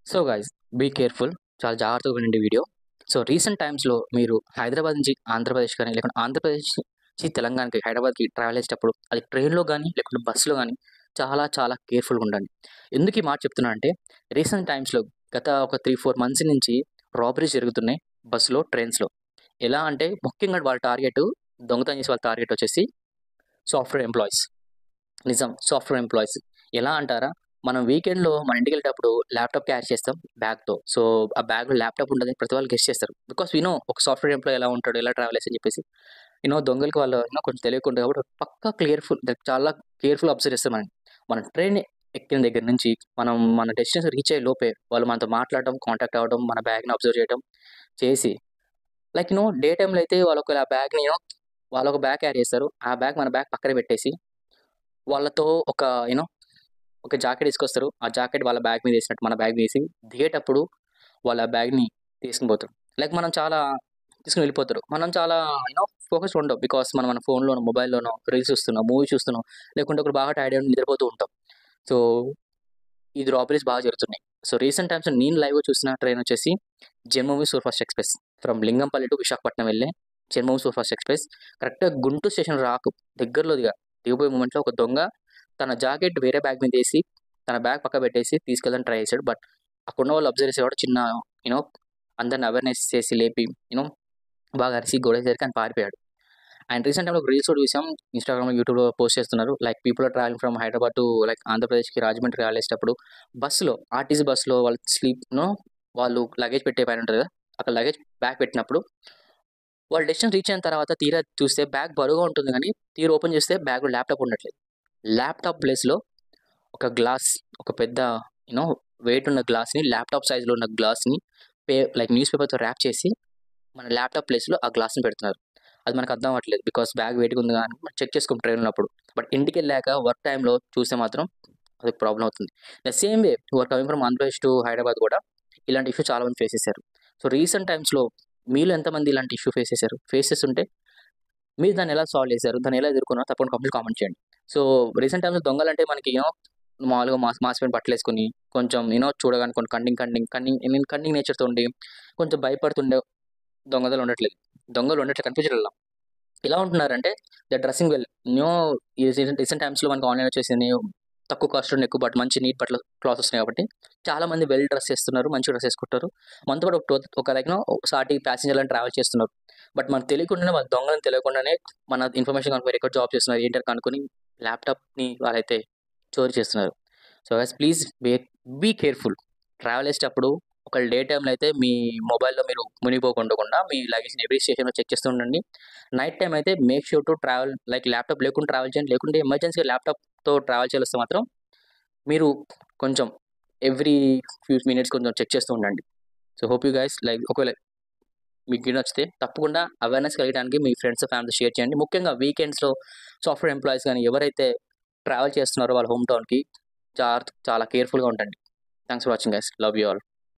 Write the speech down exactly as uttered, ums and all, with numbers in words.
So guys be careful. చాలా జాగ్రత్తగా వినండి వీడియో. సో రీసెంట్ టైమ్స్‌లో మీరు హైదరాబాద్ నుంచి ఆంధ్రప్రదేశ్ కానీ, లేకుంటే ఆంధ్రప్రదేశ్ నుంచి తెలంగాణకి, హైదరాబాద్‌కి ట్రావెల్ చేసేటప్పుడు అది ట్రైన్‌లో గానీ, లేకుంటే బస్సులో గానీ చాలా చాలా కేర్‌ఫుల్‌గా ఉండండి. ఎందుకు ఈ మాట చెప్తున్నా అంటే రీసెంట్ టైమ్స్‌లో గత ఒక మూడు, నాలుగు మంత్స్ నుంచి రాబరీస్ జరుగుతున్నాయి బస్సులో, ట్రైన్స్‌లో. ఎలా అంటే ముఖ్యంగా వాళ్ళ టార్గెట్ దొంగతనం చేసే వాళ్ళ టార్గెట్ వచ్చేసి సాఫ్ట్‌వేర్ ఎంప్లాయీస్. నిజం. Software employees. ఎలా అంటారా? మనం వీకెండ్‌లో మన ఇంటికెళ్ళేటప్పుడు ల్యాప్‌టాప్ క్యారీ చేస్తాం బ్యాగ్‌తో. సో, ఆ బ్యాగ్‌లో ల్యాప్‌టాప్ ఉంటదని ప్రతి వాళ్ళు గెస్ చేస్తారు. బికాస్ వి నో ఒక సాఫ్ట్‌వేర్ ఎంప్లాయీ ఎలా ఉంటాడు, ఎలా ట్రావెల్ చేస్తాడని చెప్పేసి. యూ నో దొంగలకి వాళ్ళు యూ నో కొంచెం తెలియకుంటది కాబట్టి పక్కా క్లియర్‌ఫుల్ లైక్ చాలా కేర్‌ఫుల్ అబ్జర్వ్ చేస్తారు మనల్ని. మనం ట్రైన్ ఎక్కిన దగ్గర నుంచి మనం మన డెస్టినేషన్ రీచ్ అయ్యే లోపే వాళ్ళు మనతో మాట్లాడడం, కాంటాక్ట్ అవ్వడం, మన బ్యాగ్‌ని అబ్జర్వ్ చేయడం చేసి లైక్ యూ నో డే టైమ్‌లో అయితే వాళ్ళు ఒకవేళ ఆ బ్యాగ్‌ని యూ నో వాళ్ళు ఒక బ్యాగ్ క్యారీ చేస్తారు. ఆ బ్యాగ్ మన బ్యాగ్ పక్కన పెట్టేసి వాళ్ళతో ఒక యూ నో ఒక జాకెట్ తీసుకొస్తారు. ఆ జాకెట్ వాళ్ళ బ్యాగ్ మీద ఏసినట్టు మన బ్యాగ్ మీదేసి దిగేటప్పుడు వాళ్ళ బ్యాగ్‌ని తీసుకొని పోతారు. లైక్ మనం చాలా తీసుకొని వెళ్ళిపోతారు. మనం చాలా యూ నో ఫోకస్డ్ ఉండం. బికాస్ మనం మన ఫోన్‌లోనో, మొబైల్‌లోనో రీల్స్ చూస్తున్నాం, మూవీ చూస్తున్నాం. లేకుంటే ఒకడు బాగా టైర్డ్ అయ్యి నిద్రపోతూ ఉంటాం. సో, ఇది రాబరీస్ బాగా జరుగుతున్నాయి. సో, రీసెంట్ టైమ్స్‌లో నేను లైవ్‌గా చూసిన ట్రైన్ వచ్చేసి Janmabhoomi superfast express. From Lingampalli to Visakhapatnam వెళ్ళే జన్మభూమి సూపర్‌ఫాస్ట్ ఎక్స్‌ప్రెస్. కరెక్ట్‌గా గుంటూరు స్టేషన్ రాకు దగ్గరలో దిగా దిగబోయే మూమెంట్‌లో ఒక దొంగ తన జాకెట్ వేరే బ్యాగ్ మీదేసి, తన బ్యాగ్ పక్కన పెట్టేసి తీసుకెళ్ళడానికి ట్రై చేశాడు. బట్ అక్కడున్న వాళ్ళు అబ్జర్వ్ చేసేవాడు చిన్న యూ నో అందరిని అవేర్‌నెస్ చేసి లేపి యూ నో బాగా అరిసి గొడవేసరికి ఆయన పారిపోయాడు. అండ్ రీసెంట్ టైమ్‌లో ఒక రీల్స్ కూడా చూసాం. ఇన్‌స్టాగ్రామ్‌లో, యూట్యూబ్‌లో పోస్ట్ చేస్తున్నారు. Like people are travelling from Hyderabad to like ఆంధ్రప్రదేశ్‌కి, రాజమండ్రి ట్రావెల్ చేసేటప్పుడు బస్సులో ఆర్‌టీసీ బస్సులో వాళ్ళు స్లీప్ నో వాళ్ళు లగేజ్ పెట్టే పైన ఉంటది కదా! అక్కడ లగేజ్ బ్యాగ్ పెట్టినప్పుడు వాళ్ళు డెస్టినేషన్ రీచ్ అయిన తర్వాత తీరా చూస్తే బ్యాగ్ బరువుగా ఉంటుంది గానీ, తీరా ఓపెన్ చేస్తే బ్యాగ్‌లో ల్యాప్‌టాప్ ఉండట్లేదు. ల్యాప్‌టాప్ ప్లేస్‌లో ఒక గ్లాస్, ఒక పెద్ద యూ నో వెయిట్ ఉన్న గ్లాస్‌ని, ల్యాప్‌టాప్ సైజ్‌లో ఉన్న గ్లాస్‌ని పే లైక్ న్యూస్ పేపర్‌తో ర్యాప్ చేసి మన ల్యాప్‌టాప్ ప్లేస్‌లో ఆ గ్లాస్‌ని పెడుతున్నారు. అది మనకు అర్థం అవ్వట్లేదు. బికాస్ బ్యాగ్ వెయిట్‌గా ఉంది కదా! అని మనం చెక్ చేసుకోం ట్రైన్‌లో ఉన్నప్పుడు. బట్ ఇంటికెళ్ళాక వర్క్ టైమ్‌లో చూస్తే మాత్రం అది ప్రాబ్లమ్ అవుతుంది. The same way you are coming from Andhra Pradesh to Hyderabad కూడా ఇలాంటి ఇష్యూ చాలా మంది ఫేస్ చేశారు. సో, రీసెంట్ టైమ్స్‌లో మీలో ఎంతమంది ఇలాంటి ఇష్యూ ఫేస్ చేశారు? ఫేస్ చేస్తుంటే మీరు దాన్ని ఎలా సాల్వ్ చేశారు? దాన్ని ఎలా ఎదుర్కొన్నారో తప్పకుండా కామెంట్‌లో కామెంట్ చేయండి. సో, రీసెంట్ టైమ్స్‌లో దొంగలంటే మనకి యూ నో మామూలుగా మాస్ మాసిపోయిన బట్టలేసుకొని, కొంచెం యూ నో చూడగానే కొన్ని cunning cunning cunning I mean cunning నేచర్‌తో ఉండి, కొంచెం భయపడుతుండే దొంగలు ఉండట్లేదు. దొంగలు ఉండట్లేదు కనిపించడంలా. ఎలా ఉంటున్నారంటే they are dressing well. New ఈ రీసెంట్ రీసెంట్ టైమ్స్‌లో మనకు ఆన్‌లైన్ వచ్చేసింది. తక్కువ కాస్ట్‌లోనే ఎక్కువ బట్ మంచి నీట్ బట్టలు క్లాత్స్ వస్తున్నాయి కాబట్టి చాలా మంది వెల్ డ్రెస్ చేస్తున్నారు. మంచిగా డ్రెస్ ఏసుకుంటారు. మనతో పాటు ఒక టో ఒక లైక్ నో సాటి ప్యాసింజర్‌లని ట్రావెల్ చేస్తున్నారు. బట్ మనకు తెలియకుండానే వాళ్ళ దొంగలని తెలియకుండానే మన ఇన్ఫర్మేషన్ కనుక్కొని ఎక్కడ జాబ్ చేస్తున్నారు ఏంటి అని కనుక్కొని ల్యాప్‌టాప్‌ని వాళ్ళైతే చోరీ చేస్తున్నారు. So guys please be be careful. Travel చేసేటప్పుడు ఒకవేళ డే టైమ్‌లో అయితే మీ మొబైల్‌లో మీరు మునిగిపోకుండకుండా మీ లగేజ్‌ని ఎవ్రీ స్టేషన్‌లో చెక్ చేస్తూ ఉండండి. నైట్ టైమ్ అయితే make sure to travel like laptop లేకుండా ట్రావెల్ చేయండి. లేకుంటే ఎమర్జెన్సీగా ల్యాప్‌టాప్‌తో ట్రావెల్ చేయాల్సొస్తే మాత్రం మీరు కొంచెం ఎవ్రీ ఫ్యూ మినిట్స్ కొంచెం చెక్ చేస్తూ ఉండండి. So hope you guys like ఒకవేళ మీకు వీడియో నచ్చితే తప్పకుండా అవేర్‌నెస్ కలిగడానికి మీ ఫ్రెండ్స్, ఫ్యామిలీతో షేర్ చేయండి. ముఖ్యంగా వీకెండ్స్‌లో సాఫ్ట్‌వేర్ ఎంప్లాయీస్ గాని ఎవరైతే ట్రావెల్ చేస్తున్నారో వాళ్ళ హోమ్ టౌన్‌కి జాగ్రత్త చాలా కేర్‌ఫుల్‌గా ఉండండి. Thanks for watching guys. Love you all.